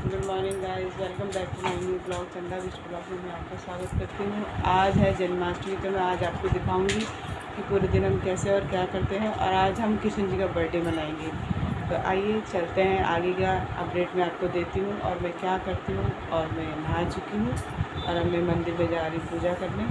Good morning guys, welcome back to my new blog. Chanda विश blog में मैं आपका स्वागत करती हूँ। आज है जन्माष्टमी, तो मैं आज आपको दिखाऊंगी कि पूरे दिन हम कैसे और क्या करते हैं। और आज हम कृष्ण जी का बर्थडे मनाएंगे। तो आइए चलते हैं, आगे का अपडेट मैं आपको देती हूँ और मैं क्या करती हूँ। और मैं नहा चुकी हूँ और अब मैं मंदिर में जा रही पूजा करने।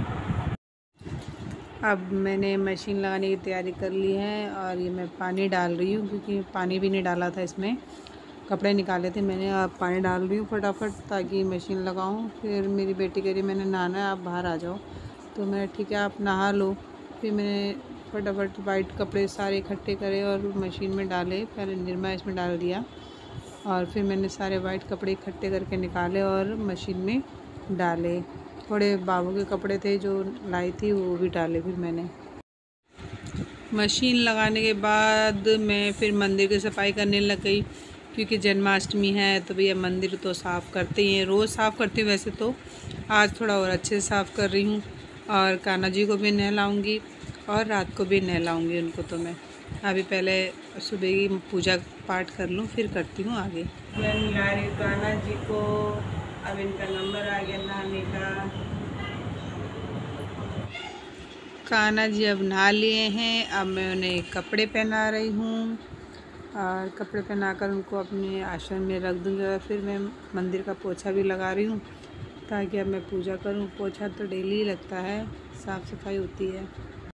अब मैंने मशीन लगाने की तैयारी कर ली है और ये मैं पानी डाल रही हूँ, क्योंकि पानी भी नहीं डाला था इसमें, कपड़े निकाले थे मैंने। अब पानी डाल रही हूँ फटाफट ताकि मशीन लगाऊँ। फिर मेरी बेटी कह रही मैंने नहाना है, आप बाहर आ जाओ। तो मैं ठीक है आप नहा लो। फिर मैंने फटाफट वाइट कपड़े सारे इकट्ठे करे और मशीन में डाले। पहले निरमा इसमें डाल दिया और फिर मैंने सारे वाइट कपड़े इकट्ठे करके निकाले और मशीन में डाले। थोड़े बाबू के कपड़े थे जो लाई थी वो भी डाले। फिर मैंने मशीन लगाने के बाद मैं फिर मंदिर की सफाई करने लग गई, क्योंकि जन्माष्टमी है तो भैया मंदिर तो साफ़ करते ही हैं, रोज़ साफ़ करती हूँ वैसे तो। आज थोड़ा और अच्छे से साफ़ कर रही हूँ और कान्हा जी को भी नहलाऊँगी और रात को भी नहलाऊँगी उनको। तो मैं अभी पहले सुबह की पूजा पाठ कर लूँ, फिर करती हूँ आगे। मैं नहला रही हूँ कान्हा जी को। अब इनका नंबर आ गया नहाने का। कान्हा जी अब नहा लिए हैं। अब मैं उन्हें कपड़े पहना रही हूँ और कपड़े पहनाकर उनको अपने आश्रम में रख दूँगी। और फिर मैं मंदिर का पोछा भी लगा रही हूँ ताकि अब मैं पूजा करूँ। पोछा तो डेली ही लगता है, साफ़ सफाई होती है।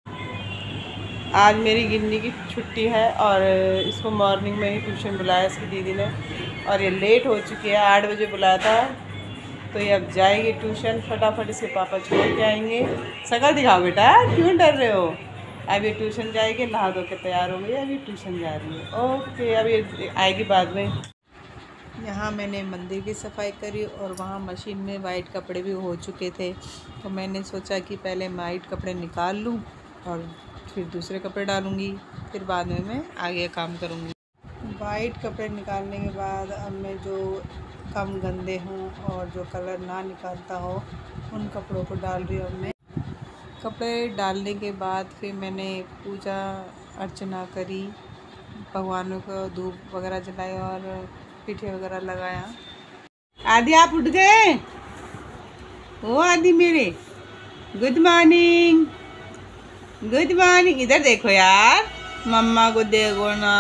आज मेरी गिन्नी की छुट्टी है और इसको मॉर्निंग में ही ट्यूशन बुलाया इसकी दीदी ने, और ये लेट हो चुकी है। 8 बजे बुलाया था, तो ये अब जाएगी ट्यूशन। फटाफट इसके पापा छोड़ के आएंगे। शकल दिखाओ बेटा, क्यों डर रहे हो। अभी ट्यूशन जाएगी, नहा धो के तैयार हो गई, अभी ट्यूशन जा रही है। ओके, अभी आएगी बाद में। यहाँ मैंने मंदिर की सफाई करी और वहाँ मशीन में वाइट कपड़े भी हो चुके थे, तो मैंने सोचा कि पहले वाइट कपड़े निकाल लूँ और फिर दूसरे कपड़े डालूँगी, फिर बाद में मैं आगे काम करूँगी। वाइट कपड़े निकालने के बाद अब मैं जो कम गंदे हों और जो कलर ना निकालता हो उन कपड़ों को डाल रही हूँ। अब मैं कपड़े डालने के बाद फिर मैंने पूजा अर्चना करी, भगवानों को धूप वगैरह जलाई और पीठे वगैरह लगाया। आदि आप उठ गए? ओ आदि मेरे, गुड मॉर्निंग, गुड मॉर्निंग। इधर देखो यार, मम्मा को देखो ना।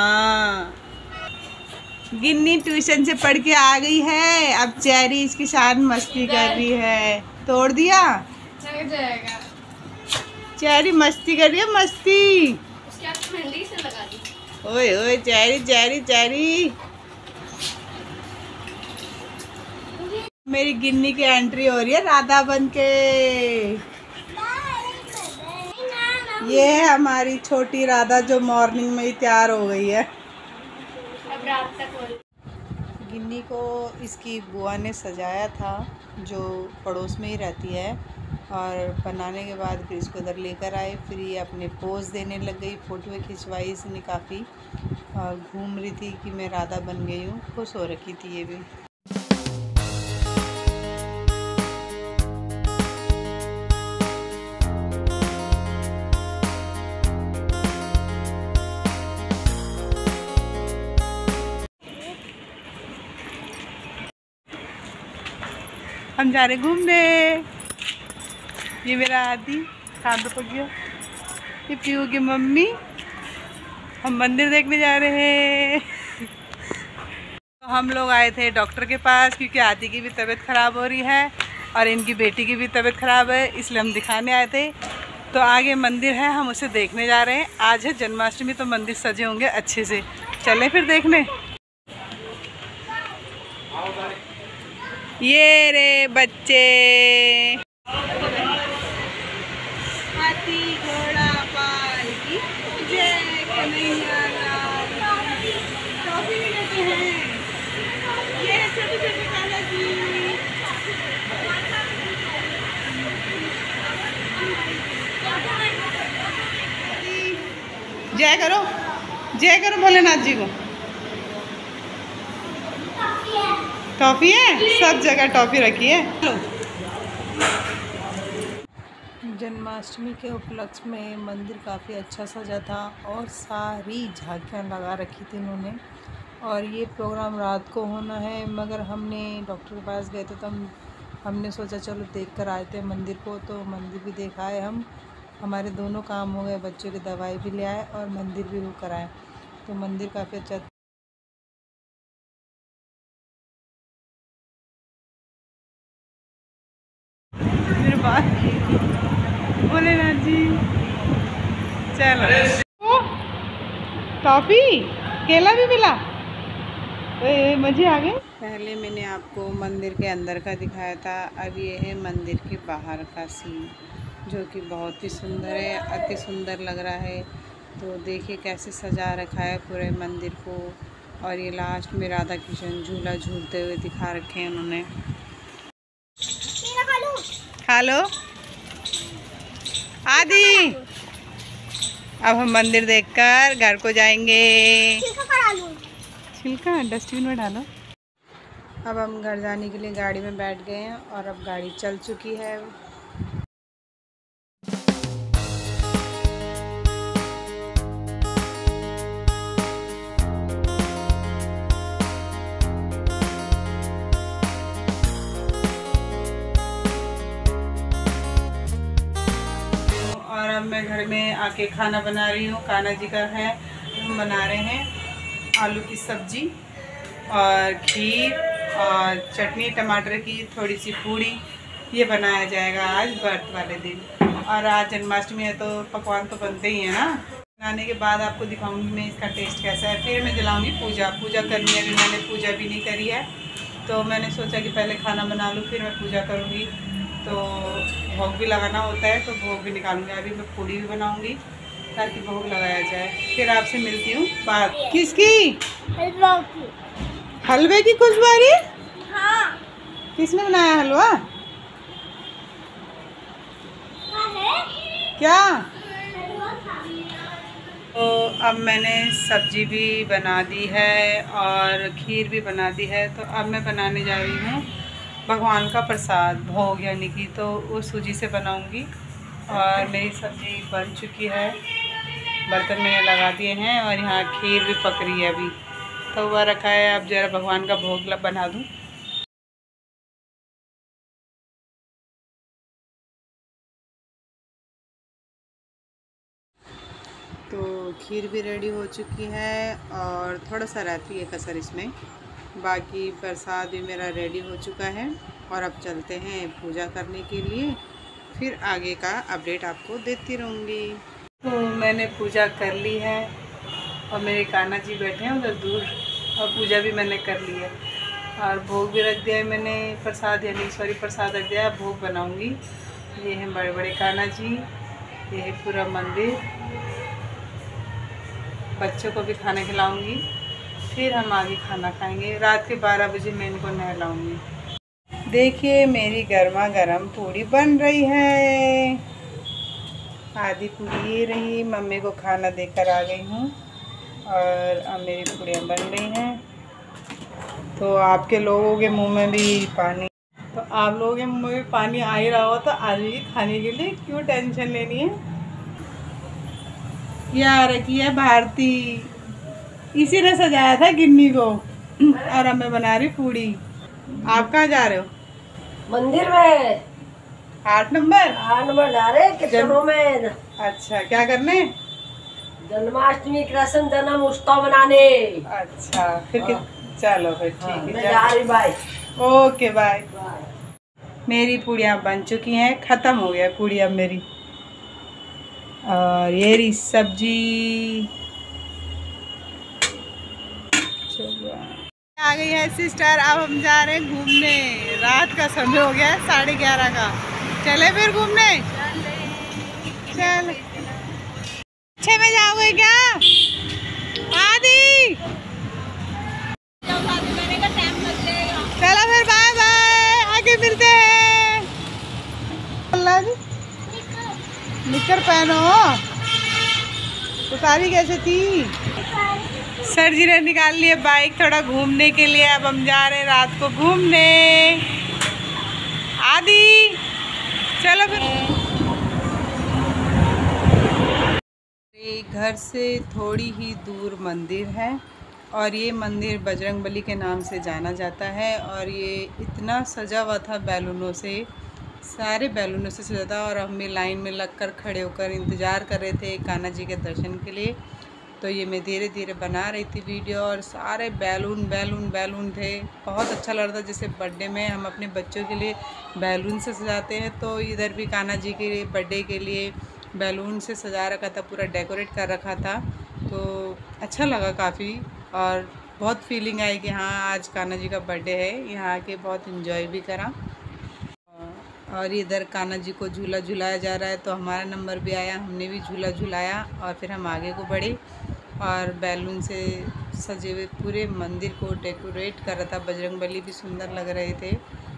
गिन्नी ट्यूशन से पढ़ के आ गई है, अब चेरी इसके साथ मस्ती कर रही है। तोड़ दिया जाएगा। चेरी मस्ती कर रही है, मस्ती। उसके आप मेहंदी से लगा दी। ओए ओए चेरी चेरी चेरी। मेरी गिन्नी की एंट्री हो रही है राधा बन के। ये है हमारी छोटी राधा जो मॉर्निंग में ही तैयार हो गई है। अब रात तक गिन्नी को इसकी बुआ ने सजाया था, जो पड़ोस में ही रहती है, और बनाने के बाद फिर इसको इधर लेकर आए। फिर ये अपने पोज देने लग गई, फ़ोटो खिंचवाई इसने काफ़ी और घूम रही थी कि मैं राधा बन गई हूँ। खुश हो रखी थी ये भी। हम जा रहे घूमने। ये मेरा आदि खाद पकिया, ये पीयू की मम्मी। हम मंदिर देखने जा रहे हैं। तो हम लोग आए थे डॉक्टर के पास, क्योंकि आदि की भी तबीयत ख़राब हो रही है और इनकी बेटी की भी तबीयत ख़राब है, इसलिए हम दिखाने आए थे। तो आगे मंदिर है, हम उसे देखने जा रहे हैं। आज है जन्माष्टमी, तो मंदिर सजे होंगे अच्छे से। चलें फिर देखने। ये रे बच्चे, हाथी घोड़ा पाल की जय कन्हैया लाल। टॉफी भी लेते हैं, ये छोटे छोटे काला जी। जय करो, जय करो भोलेनाथ जी को। टॉफी है, सब जगह टॉफी रखी है। जन्माष्टमी के उपलक्ष्य में मंदिर काफ़ी अच्छा सजा था और सारी झांकियाँ लगा रखी थी उन्होंने। और ये प्रोग्राम रात को होना है, मगर हमने डॉक्टर के पास गए थे तो हमने सोचा चलो देख कर आए थे मंदिर को, तो मंदिर भी देखा है हम। हमारे दोनों काम हो गए, बच्चों की दवाई भी ले आए और मंदिर भी रुक कर आए, तो मंदिर काफ़ी अच्छा। मेरे बात बोले ना जी, चलो टॉफी केला भी मिला, मज़े आ गए। पहले मैंने आपको मंदिर के अंदर का दिखाया था, अब ये है मंदिर के बाहर का सीन, जो कि बहुत ही सुंदर है, अति सुंदर लग रहा है। तो देखिए कैसे सजा रखा है पूरे मंदिर को, और ये लास्ट में राधा कृष्ण झूला झूलते हुए दिखा रखे हैं उन्होंने। खा लो आदि। अब हम मंदिर देखकर घर को जाएंगे। छिलका डस्टबिन में डालो। अब हम घर जाने के लिए गाड़ी में बैठ गए हैं और अब गाड़ी चल चुकी है। और अब मैं घर में आके खाना बना रही हूँ, कान्हा जी का है। हम बना रहे हैं आलू की सब्जी और खीर और चटनी टमाटर की, थोड़ी सी पूड़ी। ये बनाया जाएगा आज व्रत वाले दिन। और आज जन्माष्टमी है तो पकवान तो बनते ही हैं ना। बनाने के बाद आपको दिखाऊंगी मैं इसका टेस्ट कैसा है। फिर मैं जलाऊंगी पूजा करनी है। अभी मैंने पूजा भी नहीं करी है, तो मैंने सोचा कि पहले खाना बना लूँ फिर मैं पूजा करूँगी। तो भोग भी लगाना होता है, तो भोग भी निकालूंगी। अभी मैं पूड़ी भी बनाऊँगी ताकि भोग लगाया जाए। फिर आपसे मिलती हूँ बात। किसकी? हलवे की खुशबू? हाँ। किसने बनाया हलवा? क्या? तो अब मैंने सब्जी भी बना दी है और खीर भी बना दी है। तो अब मैं बनाने जा रही हूँ भगवान का प्रसाद भोग, यानी कि तो वो सूजी से बनाऊँगी। और मेरी सब्जी बन चुकी है, बर्तन मैंने लगा दिए हैं और यहाँ खीर भी पक रही है अभी। तो वह रखा है, अब ज़रा भगवान का भोग बना दूँ। तो खीर भी रेडी हो चुकी है और थोड़ा सा रहती है कसर इसमें। बाकी प्रसाद भी मेरा रेडी हो चुका है और अब चलते हैं पूजा करने के लिए। फिर आगे का अपडेट आपको देती रहूँगी। तो मैंने पूजा कर ली है और मेरे कान्हा जी बैठे हैं उधर दूर, और पूजा भी मैंने कर ली है और भोग भी रख दिया है मैंने। प्रसाद प्रसाद रख दिया है, भोग बनाऊँगी। ये हैं बड़े बड़े कान्हा जी, ये है पूरा मंदिर। बच्चों को भी खाना खिलाऊंगी, फिर हम आगे खाना खाएंगे। रात के 12 बजे मैं इनको नहलाऊंगी। देखिए मेरी गर्मा गर्म पूड़ी बन रही है। आधी पूड़ी ये रही, मम्मी को खाना देकर आ गई हूँ और अब मेरी पूड़ियाँ बन रही हैं। तो आपके लोगों के मुंह में भी पानी, तो आप लोगों के मुंह में भी पानी आ ही रहा हो तो आ जाइए खाने के लिए, क्यों टेंशन लेनी है। ये रखी है भारती, इसी ने सजाया था गिन्नी को। और अब मैं बना रही पूड़ी। आप कहाँ जा रहे हो? मंदिर में 8 नंबर जा रहे किचनों में। अच्छा, क्या करने? जन्माष्टमी कृष्ण जन्म उत्सव मनाने। अच्छा फिर चलो फिर ठीक है, जा रही बाय। Okay bye. मेरी पूड़ियाँ बन चुकी हैं, ख़त्म हो गया पूड़ी अब मेरी। और ये रही सब्जी। आ गई है सिस्टर, अब हम जा रहे हैं घूमने। रात का समय हो गया है 11:30 का। चले फिर घूमने? चल 6 बजे आओगे क्या आदि? चलो फिर बाय बाय, आगे मिलते हैं। अल्लाह जी निकर पहनो, उतारी कैसे थी? सर जी ने निकाल लिए बाइक थोड़ा घूमने के लिए। अब हम जा रहे हैं रात को घूमने। आदि चलो फिर। घर से थोड़ी ही दूर मंदिर है और ये मंदिर बजरंगबली के नाम से जाना जाता है। और ये इतना सजा हुआ था बैलूनों से, सारे बैलूनों से सजा था। और हम भी लाइन में लगकर खड़े होकर इंतज़ार कर रहे थे कान्हा जी के दर्शन के लिए। तो ये मैं धीरे धीरे बना रही थी वीडियो, और सारे बैलून बैलून बैलून थे। बहुत अच्छा लग रहा था, जैसे बर्थडे में हम अपने बच्चों के लिए बैलून से सजाते हैं, तो इधर भी कान्हा जी के बर्थडे के लिए बैलून से सजा रखा था, पूरा डेकोरेट कर रखा था। तो अच्छा लगा काफ़ी, और बहुत फीलिंग आई कि हाँ आज कान्हा जी का बर्थडे है। यहाँ आके बहुत इन्जॉय भी करा। और इधर कान्हा जी को झूला झुलाया जा रहा है, तो हमारा नंबर भी आया, हमने भी झूला झुलाया। और फिर हम आगे को बढ़े और बैलून से सजे हुए पूरे मंदिर को डेकोरेट कर रहा था। बजरंगबली भी सुंदर लग रहे थे।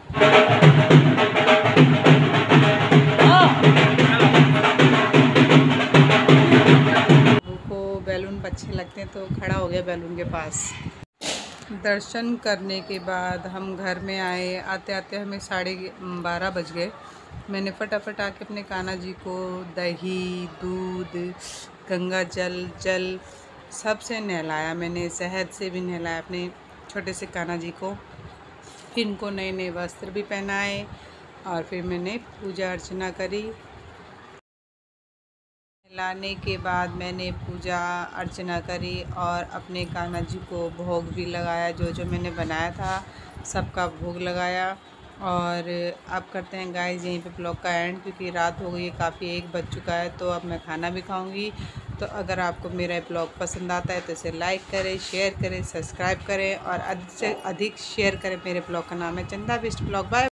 को बैलून अच्छे लगते हैं तो खड़ा हो गया बैलून के पास। दर्शन करने के बाद हम घर में आए। आते आते हमें 12:30 बज गए। मैंने फटाफट आके अपने कान्हा जी को दही, दूध, गंगा जल सब से नहलाया। मैंने शहद से भी नहलाया अपने छोटे से कान्हा जी को। फिर इनको नए नए वस्त्र भी पहनाए, और फिर मैंने पूजा अर्चना करी। लाने के बाद मैंने पूजा अर्चना करी और अपने कान्हा जी को भोग भी लगाया। जो जो मैंने बनाया था सबका भोग लगाया। और अब करते हैं गाइस यहीं पे ब्लॉग का एंड, क्योंकि रात हो गई है काफ़ी, 1 बज चुका है। तो अब मैं खाना भी खाऊंगी। तो अगर आपको मेरा ब्लॉग पसंद आता है तो इसे लाइक करें, शेयर करें, सब्सक्राइब करें, और अधिक से अधिक शेयर करें। मेरे ब्लॉग का नाम है चंदा बिस्ट ब्लॉग। बाय।